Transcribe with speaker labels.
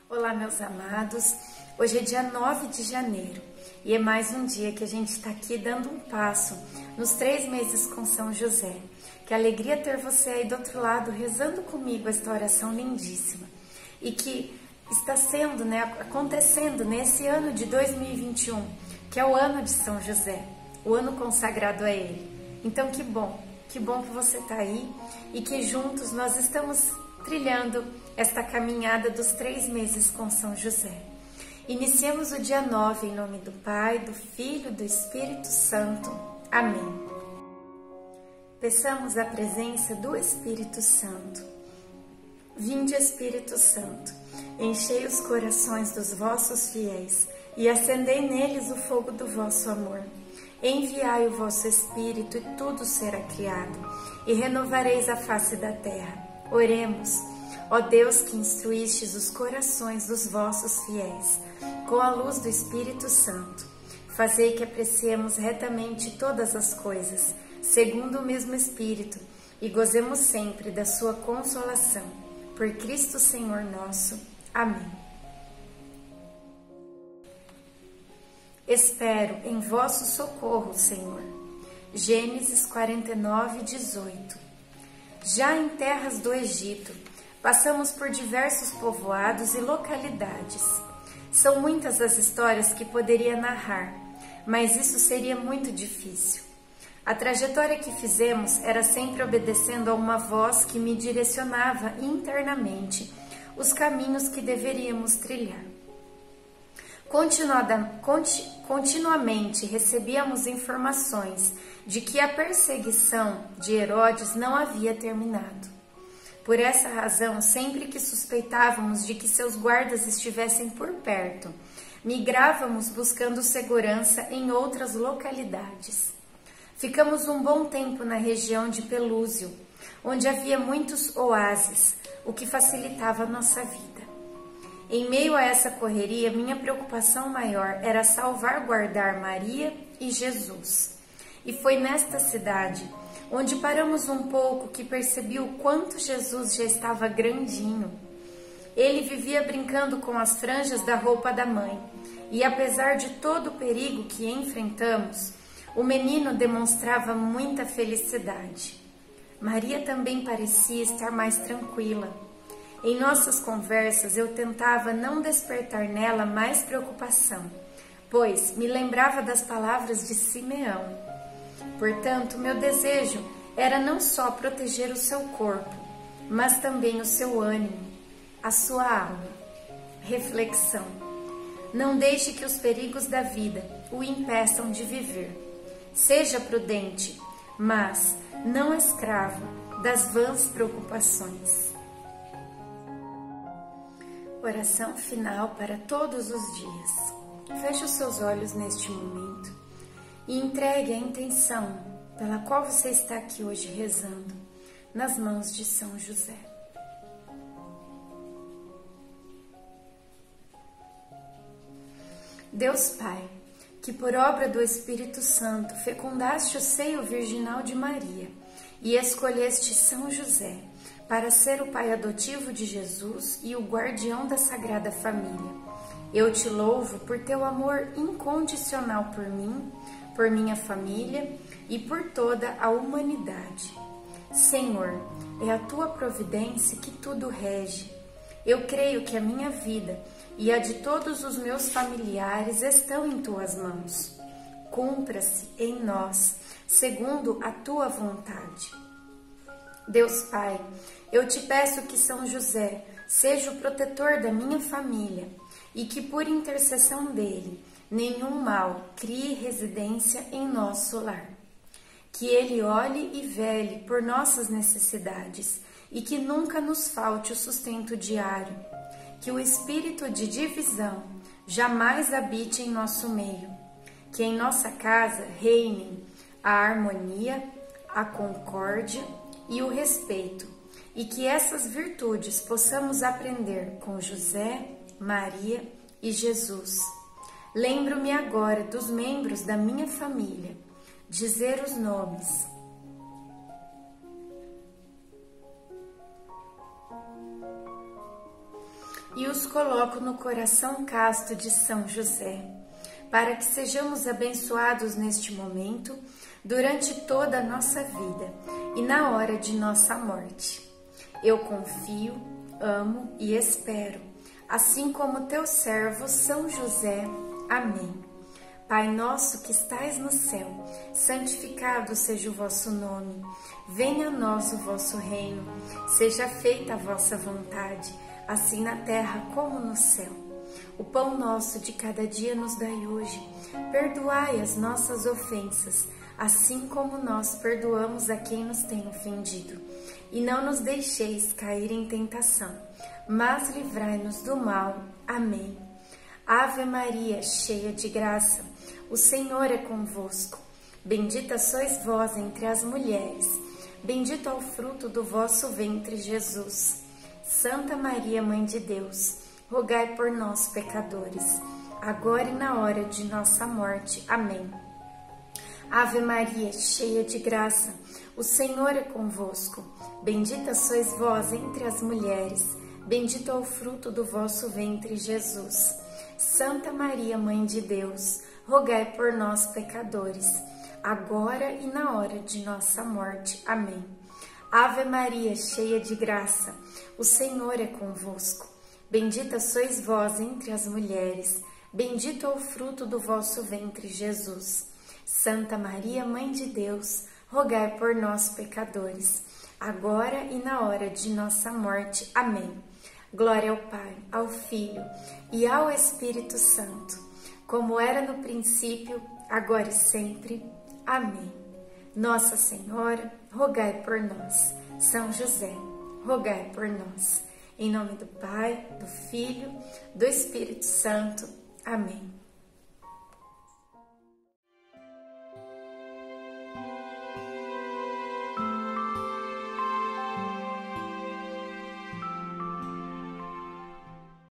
Speaker 1: Olá, meus amados. Hoje é dia 9 de janeiro e é mais um dia que a gente está aqui dando um passo nos 3 meses com São José. Que alegria ter você aí do outro lado rezando comigo esta oração lindíssima e que está sendo, acontecendo nesse ano de 2021, que é o ano de São José, o ano consagrado a ele. Então que bom que você está aí e que juntos nós estamos trilhando esta caminhada dos 3 meses com São José. Iniciemos o dia 9 em nome do Pai, do Filho e do Espírito Santo. Amém. Peçamos a presença do Espírito Santo. Vinde, Espírito Santo, enchei os corações dos vossos fiéis e acendei neles o fogo do vosso amor. Enviai o vosso Espírito e tudo será criado, e renovareis a face da terra. Oremos. Ó Deus, que instruístes os corações dos vossos fiéis com a luz do Espírito Santo, fazei que apreciemos retamente todas as coisas, segundo o mesmo Espírito, e gozemos sempre da sua consolação. Por Cristo Senhor nosso. Amém. Espero em vosso socorro, Senhor. Gênesis 49, 18. Já em terras do Egito, passamos por diversos povoados e localidades. São muitas as histórias que poderia narrar, mas isso seria muito difícil. A trajetória que fizemos era sempre obedecendo a uma voz que me direcionava internamente os caminhos que deveríamos trilhar. Continuamente recebíamos informações de que a perseguição de Herodes não havia terminado. Por essa razão, sempre que suspeitávamos de que seus guardas estivessem por perto, migrávamos buscando segurança em outras localidades. Ficamos um bom tempo na região de Pelúcio, onde havia muitos oásis, o que facilitava a nossa vida. Em meio a essa correria, minha preocupação maior era salvaguardar Maria e Jesus. E foi nesta cidade, onde paramos um pouco, que percebi o quanto Jesus já estava grandinho. Ele vivia brincando com as franjas da roupa da mãe, e apesar de todo o perigo que enfrentamos, o menino demonstrava muita felicidade. Maria também parecia estar mais tranquila. Em nossas conversas eu tentava não despertar nela mais preocupação, pois me lembrava das palavras de Simeão. Portanto, meu desejo era não só proteger o seu corpo, mas também o seu ânimo, a sua alma. Reflexão. Não deixe que os perigos da vida o impeçam de viver. Seja prudente, mas não escravo das vãs preocupações. Oração final para todos os dias. Feche os seus olhos neste momento e entregue a intenção pela qual você está aqui hoje rezando nas mãos de São José. Deus Pai, que por obra do Espírito Santo fecundaste o seio virginal de Maria e escolheste São José para ser o pai adotivo de Jesus e o guardião da Sagrada Família, eu te louvo por teu amor incondicional por mim, por minha família e por toda a humanidade. Senhor, é a tua providência que tudo rege. Eu creio que a minha vida e a de todos os meus familiares estão em tuas mãos. Cumpra-se em nós, segundo a tua vontade. Deus Pai, eu te peço que São José seja o protetor da minha família e que por intercessão dele nenhum mal crie residência em nosso lar. Que ele olhe e vele por nossas necessidades e que nunca nos falte o sustento diário. Que o espírito de divisão jamais habite em nosso meio. Que em nossa casa reinem a harmonia, a concórdia e o respeito, e que essas virtudes possamos aprender com José, Maria e Jesus. Lembro-me agora dos membros da minha família. Dizer os nomes: e os coloco no coração casto de São José, para que sejamos abençoados neste momento, durante toda a nossa vida e na hora de nossa morte. Eu confio, amo e espero, assim como teu servo São José. Amém. Pai nosso que estais no céu, santificado seja o vosso nome. Venha a nós o vosso reino. Seja feita a vossa vontade, assim na terra como no céu. O pão nosso de cada dia nos dai hoje. Perdoai as nossas ofensas, assim como nós perdoamos a quem nos tem ofendido. E não nos deixeis cair em tentação, mas livrai-nos do mal. Amém. Ave Maria, cheia de graça, o Senhor é convosco. Bendita sois vós entre as mulheres, bendito é o fruto do vosso ventre, Jesus. Santa Maria, Mãe de Deus, rogai por nós, pecadores, agora e na hora de nossa morte. Amém. Ave Maria, cheia de graça, o Senhor é convosco. Bendita sois vós entre as mulheres, bendito é o fruto do vosso ventre, Jesus. Santa Maria, Mãe de Deus, rogai por nós, pecadores, agora e na hora de nossa morte. Amém. Ave Maria, cheia de graça, o Senhor é convosco. Bendita sois vós entre as mulheres, bendito é o fruto do vosso ventre, Jesus. Santa Maria, Mãe de Deus, rogai por nós, pecadores, agora e na hora de nossa morte. Amém. Glória ao Pai, ao Filho e ao Espírito Santo, como era no princípio, agora e sempre. Amém. Nossa Senhora, rogai por nós. São José, rogai por nós. Em nome do Pai, do Filho, do Espírito Santo. Amém.